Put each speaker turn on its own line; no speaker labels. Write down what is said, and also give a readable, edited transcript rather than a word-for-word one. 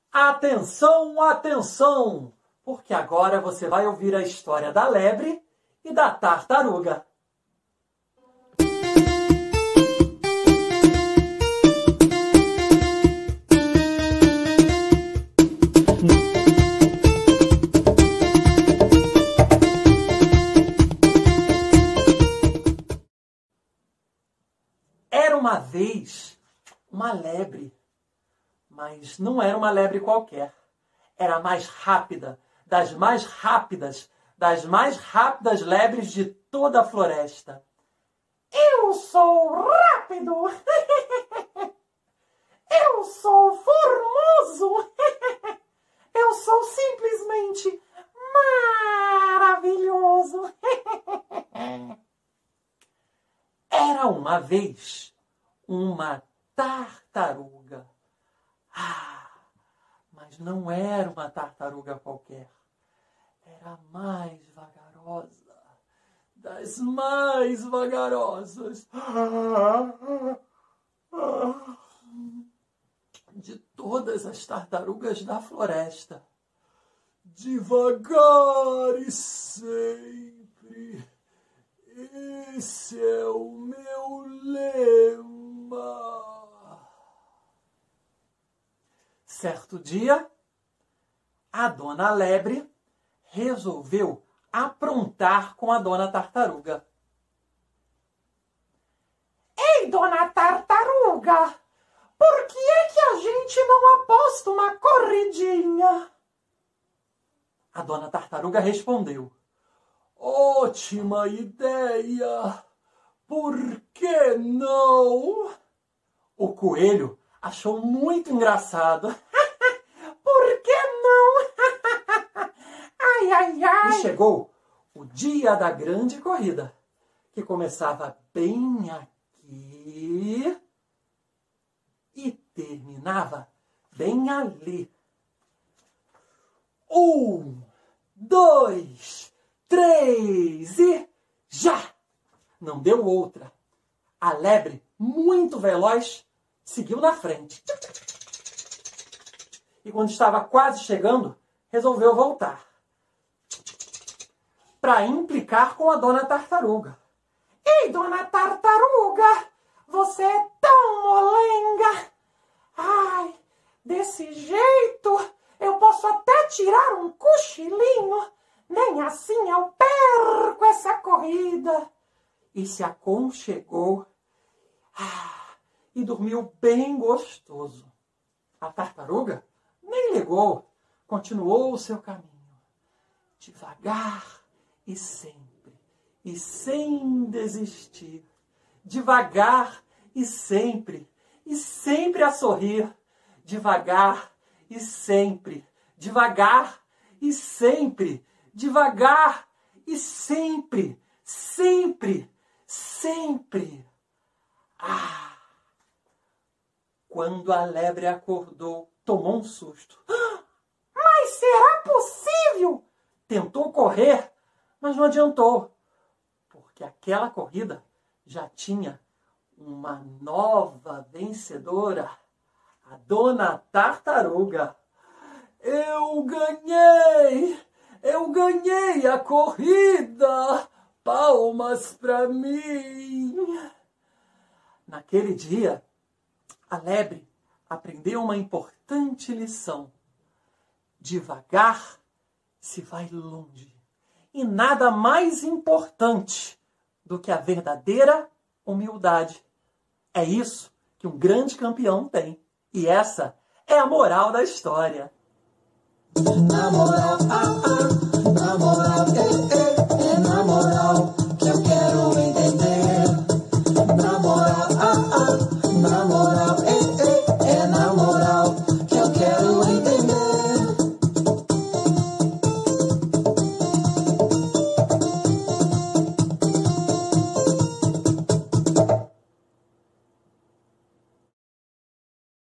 Atenção, atenção! Porque agora você vai ouvir a história da lebre e da tartaruga. Era uma vez uma lebre, mas não era uma lebre qualquer. Era a mais rápida, das mais rápidas lebres de toda a floresta. Eu sou rápido! Eu sou formoso! Eu sou simplesmente maravilhoso! Era uma vez uma tartaruga. Mas não era uma tartaruga qualquer. Era a mais vagarosa, das mais vagarosas de todas as tartarugas da floresta. Devagar e sempre. Esse é o meu lema. Certo dia, a dona lebre resolveu aprontar com a dona tartaruga. Ei, dona tartaruga, por que é que a gente não aposta uma corridinha? A dona tartaruga respondeu. Ótima ideia! Por que não? O coelho achou muito engraçado. Por que não? Ai, ai, ai! E chegou o dia da grande corrida, que começava bem aqui e terminava bem ali. 1, 2, 3 e já! Não deu outra. A lebre, muito veloz, seguiu na frente. E quando estava quase chegando, resolveu voltar. Para implicar com a dona tartaruga. Ei, dona tartaruga, você é tão molenga. Ai, desse jeito eu posso até tirar um cochilinho. Nem assim eu perco essa corrida. E se aconchegou e dormiu bem gostoso. A tartaruga nem ligou, continuou o seu caminho. Devagar e sempre, e sem desistir. Devagar e sempre a sorrir. Devagar e sempre, devagar e sempre. Devagar e sempre, sempre, sempre. Quando a lebre acordou, tomou um susto. Mas será possível? Tentou correr, mas não adiantou, porque aquela corrida já tinha uma nova vencedora, a dona tartaruga. Eu ganhei! Eu ganhei a corrida! Palmas para mim! Naquele dia, a lebre aprendeu uma importante lição. Devagar se vai longe. E nada mais importante do que a verdadeira humildade. É isso que um grande campeão tem. E essa é a moral da história. A moral,